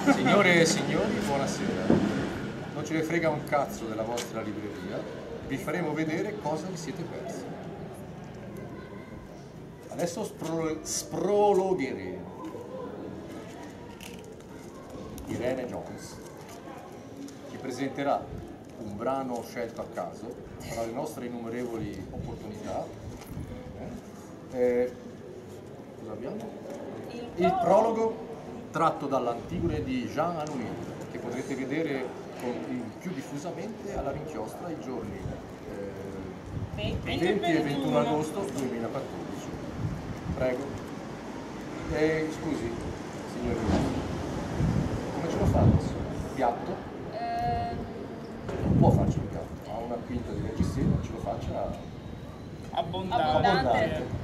Signore e signori, buonasera. Non ce ne frega un cazzo della vostra libreria, vi faremo vedere cosa vi siete persi. Adesso sprologheremo. Irene Jones ci presenterà un brano scelto a caso tra le nostre innumerevoli opportunità. Cosa abbiamo? Il prologo tratto dall'Antigone di Jean Anouilh, che potrete vedere più diffusamente alla Rinchiostra i giorni 20 e 21 agosto 2014. Prego. Scusi, signore, come ce lo fa adesso? Piatto? Non può farci il piatto, ha una quinta di reggiseno, ce lo faccia abbondante.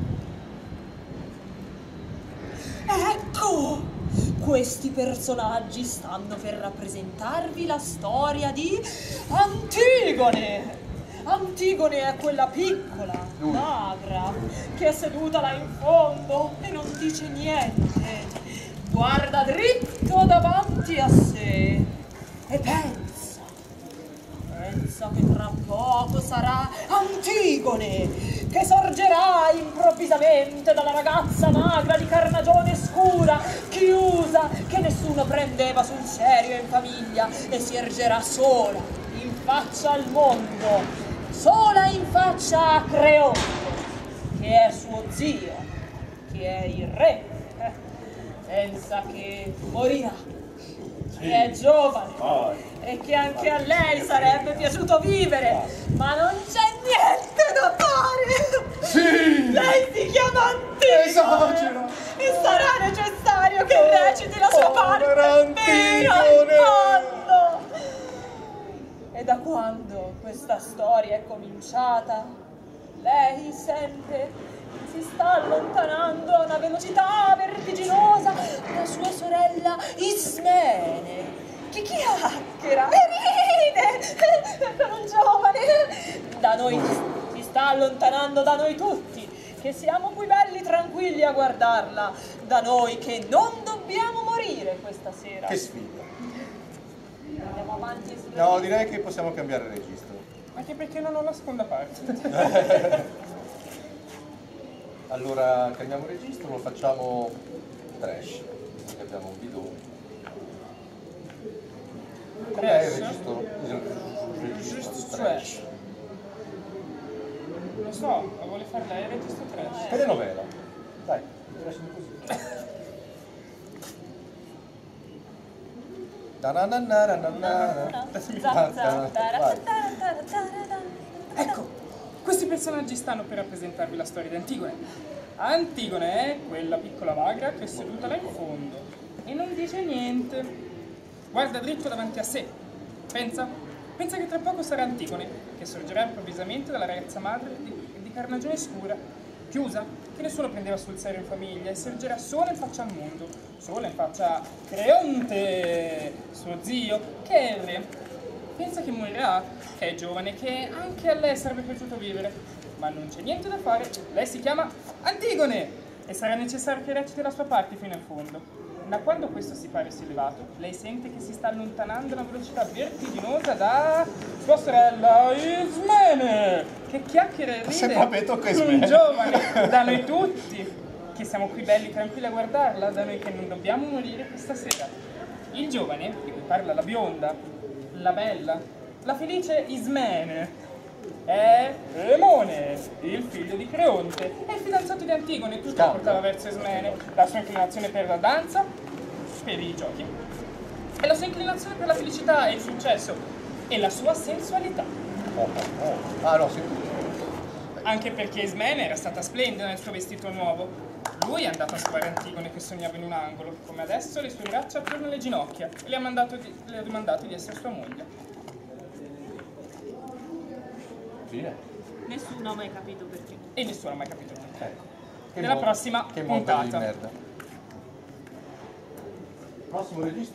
Ecco! Questi personaggi stanno per rappresentarvi la storia di Antigone. Antigone è quella piccola, magra, che è seduta là in fondo e non dice niente. Guarda dritto davanti a sé e pensa che tra poco sarà Antigone, che sorgerà improvvisamente dalla ragazza magra di carnagione scura, chiusa, che nessuno prendeva sul serio in famiglia, e si ergerà sola in faccia al mondo, sola in faccia a Creonte, che è suo zio, che è il re. Pensa che morirà, che è giovane e che anche a lei sarebbe piaciuto vivere, ma non c'è niente da fare. Sì! Lei si chiama Antigone. Esagera! E sarà necessario che reciti la sua parte fino in fondo. E da quando questa storia è cominciata, lei sempre si sta allontanando a una velocità vertiginosa da sua sorella Ismene, che chiacchiera e ride per un giovane. Da noi si sta allontanando da noi tutti, che siamo qui belli tranquilli a guardarla, da noi che non dobbiamo morire questa sera. Che sfiga! Andiamo avanti. No, direi che possiamo cambiare registro. Anche perché non ho la seconda parte. Allora, cambiamo registro, lo facciamo trash, visto che abbiamo un bidone. Com'è il registro? Registro trash. Lo so, ma vuole fare lei il registro trash. Telenovela. Dai, trash di così. Ecco, questi personaggi stanno per rappresentarvi la storia di Antigone. Antigone è quella piccola magra che è seduta là in fondo e non dice niente. Guarda dritto davanti a sé. Pensa che tra poco sarà Antigone, che sorgerà improvvisamente dalla ragazza madre di carnagione scura, chiusa, che nessuno prendeva sul serio in famiglia, e sorgerà sola in faccia al mondo, sola in faccia a Creonte, suo zio, che è il re. Pensa che morirà, che è giovane, che anche a lei sarebbe piaciuto vivere, ma non c'è niente da fare, lei si chiama Antigone e sarà necessario che reciti la sua parte fino in fondo. Da quando questo si pare sia elevato, lei sente che si sta allontanando a una velocità vertiginosa da sua sorella Ismene, che chiacchiera e ride un giovane, da noi tutti, che siamo qui belli tranquilli a guardarla, da noi che non dobbiamo morire questa sera. Il giovane, di cui parla la bionda, la bella, la felice Ismene, è Emone, il figlio di Creonte, è il fidanzato di Antigone, tutto portava verso Ismene, la sua inclinazione per la danza, per i giochi, e la sua inclinazione per la felicità e il successo, e la sua sensualità. Ah no, sì. Anche perché Ismene era stata splendida nel suo vestito nuovo. Lui è andato a scovare Antigone che sognava in un angolo, come adesso le sue braccia attorno alle ginocchia, e le ha domandato di essere sua moglie. Nessuno ha mai capito perché. E nessuno ha mai capito perché. Ecco. Nella prossima che mondo di puntata. merda. Prossimo registro?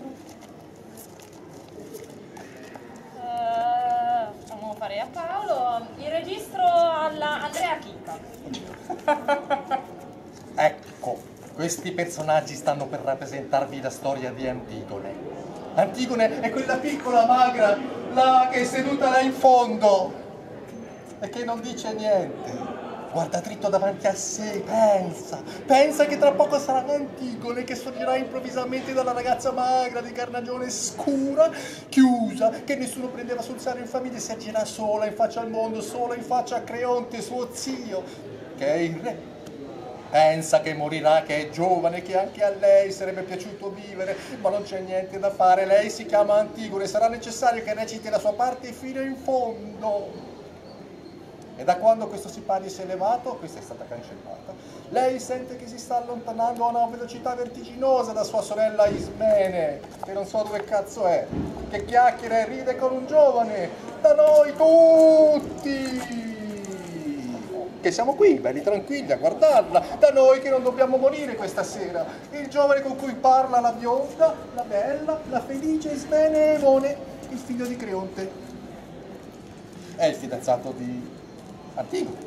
Facciamo fare a Paolo il registro alla Andrea Chicca. Ecco, Questi personaggi stanno per rappresentarvi la storia di Antigone. Antigone è quella piccola magra, là che è seduta là in fondo e che non dice niente. Guarda dritto davanti a sé, pensa che tra poco sarà Antigone che sorgerà improvvisamente dalla ragazza magra di carnagione scura, chiusa, che nessuno prendeva sul serio in famiglia e si agirà sola in faccia al mondo, sola in faccia a Creonte, suo zio, che è il re. Pensa che morirà, che è giovane, che anche a lei sarebbe piaciuto vivere, ma non c'è niente da fare, lei si chiama Antigone, sarà necessario che reciti la sua parte fino in fondo. E da quando questo sipario si è elevato, questa è stata cancellata, lei sente che si sta allontanando a una velocità vertiginosa da sua sorella Ismene, che non so dove cazzo è, che chiacchiera e ride con un giovane, da noi tutti! Che siamo qui, belli tranquilli, a guardarla, da noi che non dobbiamo morire questa sera. Il giovane con cui parla la bionda, la bella, la felice Ismene Emone, il figlio di Creonte. È il fidanzato di Antigone.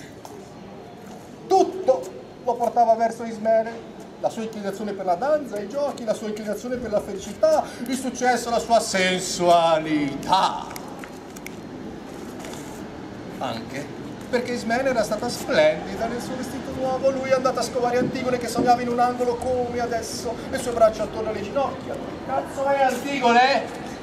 Tutto lo portava verso Ismene, la sua inclinazione per la danza, i giochi, la sua inclinazione per la felicità, il successo, la sua sensualità. Anche perché Ismene era stata splendida nel suo vestito nuovo, lui è andato a scovare Antigone che sognava in un angolo come adesso, le sue braccia attorno alle ginocchia. Cazzo è Antigone?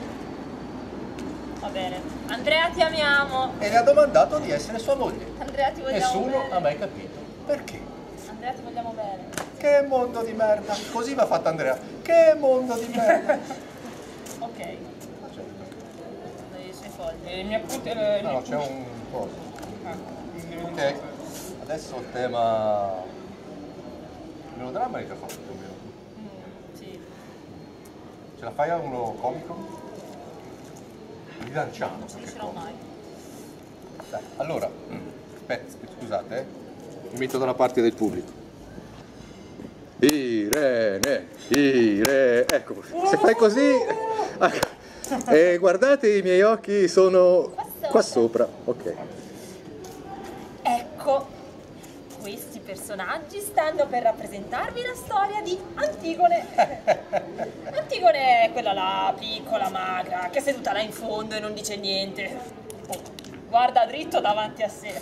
Va bene. Andrea, ti amiamo. E le ha domandato di essere sua moglie. Andrea, ti vogliamo Nessuno bene. ha mai capito perché. Andrea, ti vogliamo bene. Che mondo di merda! Così va fatto Andrea. Che mondo di merda! Ok. I suoi fogli. E mi appunti... No, c'è un coso. Ok, adesso il tema... Il melodramma è già fatto più o meno. Sì. Ce la fai a uno comico? Rilanciamo. Non ci riuscirò mai. Dai, allora, aspetta, scusate, mi metto dalla parte del pubblico. Irene, ecco, se fai così... guardate, i miei occhi sono qua sopra, ok. Ecco, questi personaggi stanno per rappresentarvi la storia di Antigone. Antigone è quella là, piccola, magra, che è seduta là in fondo e non dice niente. Oh, guarda dritto davanti a sé.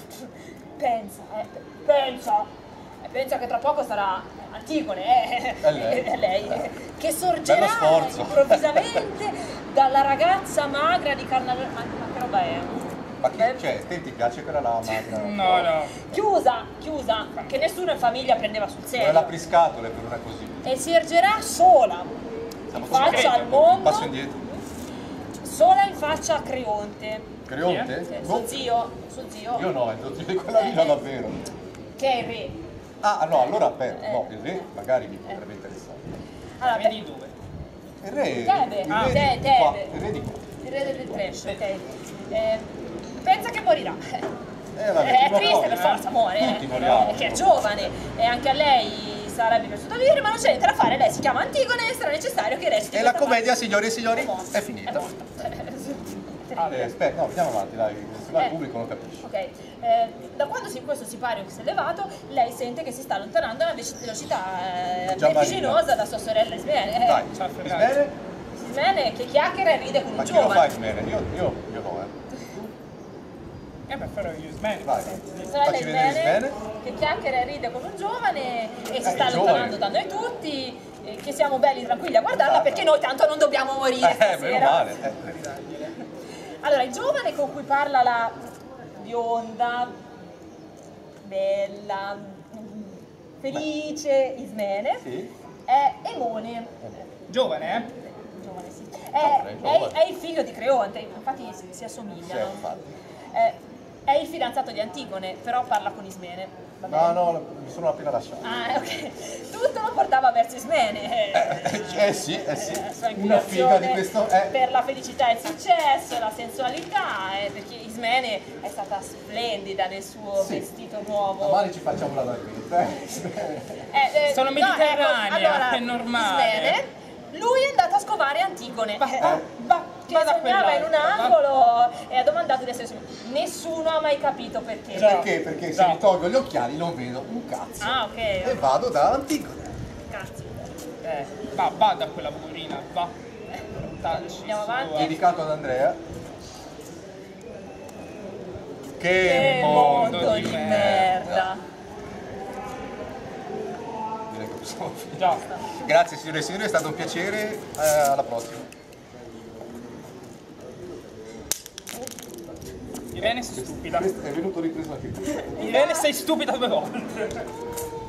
Pensa che tra poco sarà Antigone, È lei. Che sorgerà Bello sforzo. improvvisamente dalla ragazza magra di carnagione. Ma che roba è? Ma che c'è? Te ti piace quella là magra? No. Chiusa, che nessuno in famiglia prendeva sul Non è serio. l'apriscatole per una così. E si ergerà sola, in faccia al mondo, Passo indietro. sola in faccia a Creonte. Creonte? Suo zio, Io no, è il zio di quella lì, no, davvero. che è il re. Ah, no, allora aspetta, no, il re magari mi potrebbe interessare. Allora, Vedi dove? Il re, Tebe, il re Tebe. di qua, il re di qua. il re del trash, ok. Pensa che morirà. Vabbè, È prima o triste poi, per forza, muore. Tutti moriamo. Che è giovane e anche a lei sarebbe piaciuto vivere, ma non c'è niente da fare. Lei si chiama Antigone e sarà necessario che reciti. E la questa commedia, parte. signore e signori, morta. è finita. morta. Aspetta, no, andiamo avanti, dai, se no il pubblico non capisce. Ok, da quando questo sipario si è levato, lei sente che si sta allontanando a una velocità vertiginosa da sua sorella Ismene. Dai, Ciao, Ismene? Ismene che chiacchiera e ride con Ma un chi lo fa giovane. Ismene? Io no, Beh, farò io Ismene. Vai, Sorella facci vedere Ismene. che chiacchiera e ride con un giovane e si sta il allontanando da giovane. noi tutti, che siamo belli tranquilli a guardarla Esatto. perché noi tanto non dobbiamo morire Meno stasera. male. Allora, il giovane con cui parla la bionda, bella, felice Ismene Sì. è Emone. Giovane, Giovane, sì. Giovane. È il figlio di Creonte, infatti si assomigliano. Sì, infatti. È il fidanzato di Antigone, però parla con Ismene. Va bene? No, mi sono appena lasciato. Ah, ok. Tutto lo portava verso Ismene. Sì. La sua Una figa di inclinazione questo... per la felicità e il successo, la sensualità, perché Ismene è stata splendida nel suo Sì. vestito nuovo. Domani ci facciamo la margherita. Sono mediterranea, allora, è normale. Ismene, lui è andato a scovare Antigone. Che va da sognava in un quell'altro, angolo e ha domandato di essere suo. Nessuno ha mai capito perché. Perché? Perché se mi tolgo gli occhiali non vedo un cazzo. Ah, ok. E vado da Antigone. Va da quella poverina, va. Tacci, Andiamo avanti. Dedicato ad Andrea. Che mondo di merda. Direi che possiamo finire. Già. Grazie signore e signori, è stato un piacere, alla prossima. Irene sei stupida. È venuto ripreso anche qui. Irene sei stupida 2 volte.